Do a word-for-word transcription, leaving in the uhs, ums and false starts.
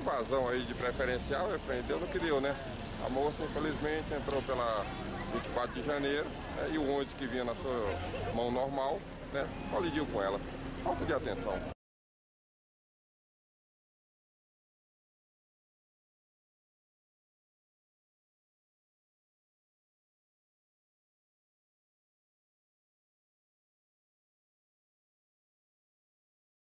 invasão aí de preferencial, Efraim, deu no que deu, né? A moça, infelizmente, entrou pela vinte e quatro de janeiro, né? E o ônibus que vinha na sua mão normal, né? Colidiu com ela. Falta de atenção.